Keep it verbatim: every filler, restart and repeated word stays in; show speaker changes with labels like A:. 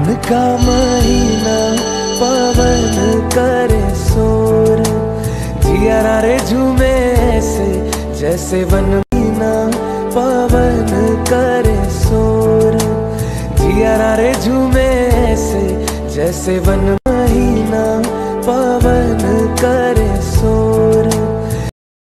A: का महीना पवन करे शोर, जिया रे झूमे ऐसे जैसे वन महीना पवन करे शोर, जिया रे झूमे ऐसे जैसे वन महीना पवन करे